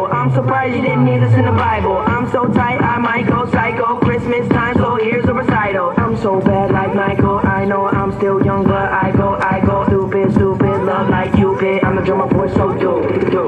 idol. I'm surprised you didn't need this in the Bible. I'm so tight, I might go psycho. Christmas time, so here's a recital. I'm so bad like Michael. I know I'm still young, but I go stupid, stupid, love like Cupid. I'm the drummer boy, so do.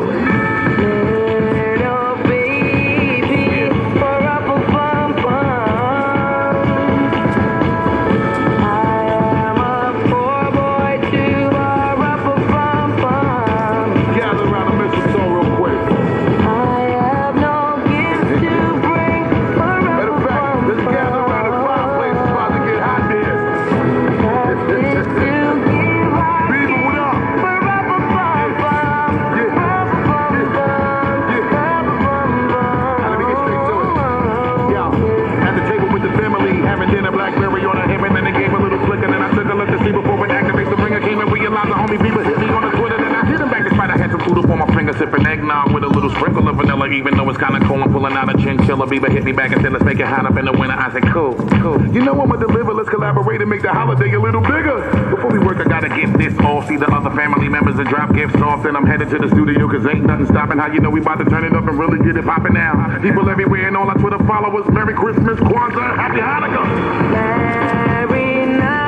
Sipping eggnog with a little sprinkle of vanilla. Even though it's kinda cold, I'm pulling out a chinchilla. Bieber hit me back and said, let's make it hot up in the winter. I said, cool. You know I'ma deliver, let's collaborate and make the holiday a little bigger. Before we work, I gotta get this off. See the other family members and drop gifts off. Then I'm headed to the studio, cause ain't nothing stopping how you know we about to turn it up and really get it popping now. People everywhere and all our Twitter followers, Merry Christmas, Kwanzaa, Happy Hanukkah. Merry night.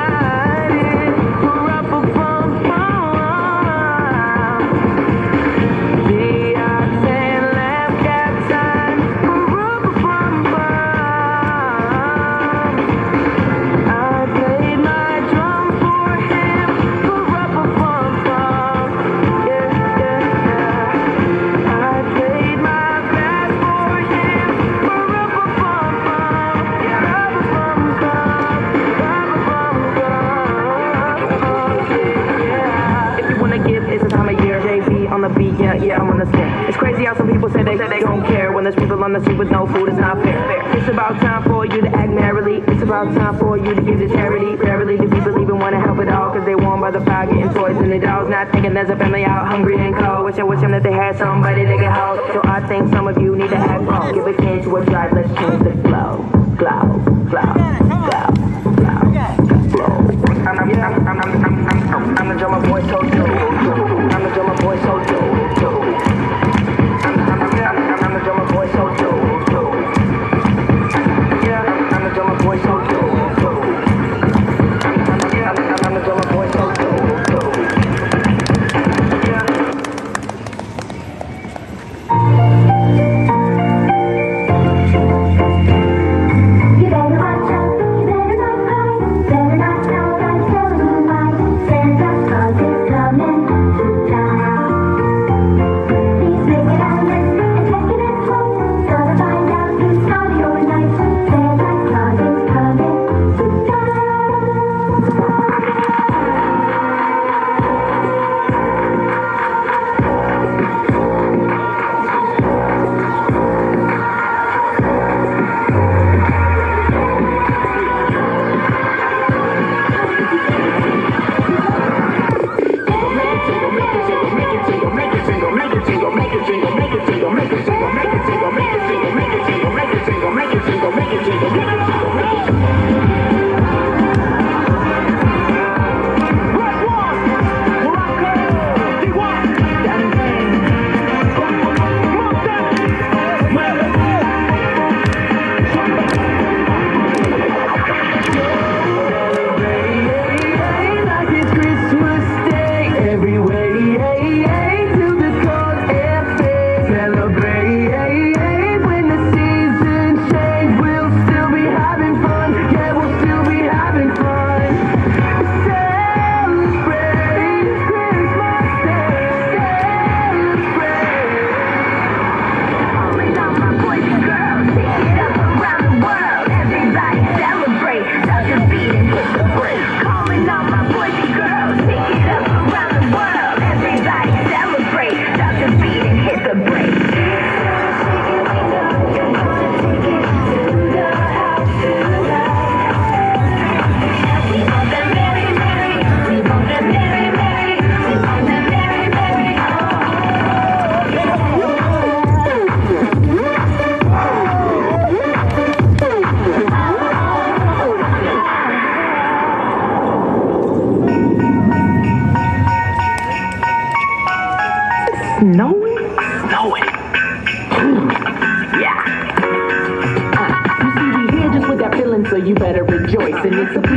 Yeah, I'm on the spin. It's crazy how some people say they don't care. When there's people on the street with no food, it's not fair. It's about time for you to act merrily. It's about time for you to give to charity. Rarely do people even want to help at all, cause they warm by the fire, getting toys and the dolls. Not thinking there's a family out hungry and cold. Wish them that they had somebody they could hold. So I think some of you need to act bold. Give a king to a drive, let's change the flow. Flow. I'm the drummer boy, so do. I'm the drummer boy, so do. I'm the drummer boy, so do. Yeah, I'm the drummer boy, so do. I'm the drummer boy, so do. Celebrate.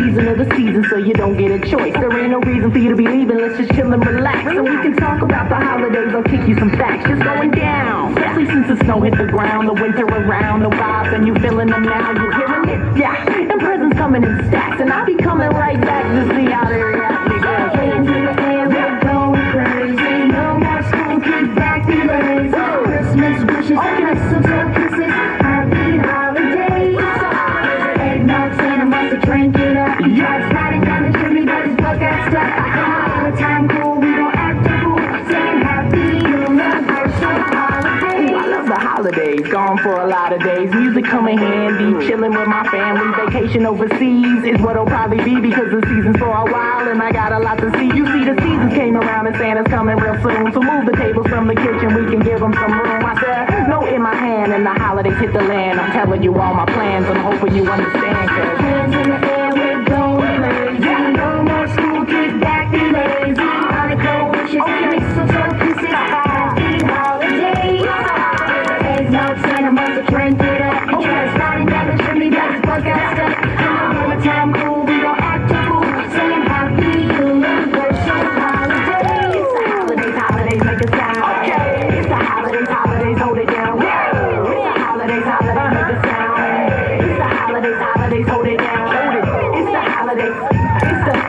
season of the season, so you don't get a choice. There ain't no reason for you to be leaving. Let's just chill and relax, so we can talk about the holidays. I'll kick you some facts, just going down. Especially since the snow hit the ground, the winter around, the vibes, and you feeling them now. You hearing it? Yeah. And presents coming in stacks, and I'll be coming right back to see how they react. Hands in the air, we're going crazy. No more school, kick back the legs. Christmas wishes, mistletoe kisses. Happy holidays. Eggnog, Santa must have drank it up. Drive sliding down the chimney, but his butt got stuck. All the time cool, we gon' act a fool. Saying happy universal holidays. I love the holidays, gone for a lot of days. Music coming handy, chilling with my family. Vacation overseas is what'll probably be, because the season's for a while and I got a lot to see. You see, the seasons came around and Santa's coming real soon. So move the tables from the kitchen, we can give them some room. I said, note in my hand and the holidays hit the land. I'm telling you all my plans, I'm hoping you understand. Hands in the air, we're going crazy. No more school, kick back the lazy. Hanukkah wishes, mistletoe kisses. Happy holidays. Eggnog, Santa must have drank it up. Drive sliding down the chimney, but his butt got stuck. All the time cool, we gon' act a fool. Saying happy universal holidays. Holidays make a sound. Okay. It's the holidays, hold it down. It's the holidays, make a sound. It's the holidays, hold it down. It's the holidays, it's the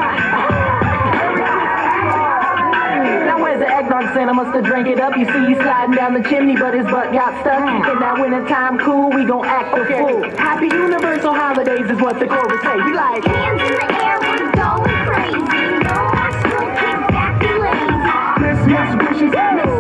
Now where's the eggnog? Santa must have drank it up. You see, he's sliding down the chimney, but his butt got stuck. In that winter time cool, we gon' act a fool. Happy universal holidays is what the chorus say. We like Hands in the air, we're going crazy. No more school, kick back the lazy. Christmas wishes,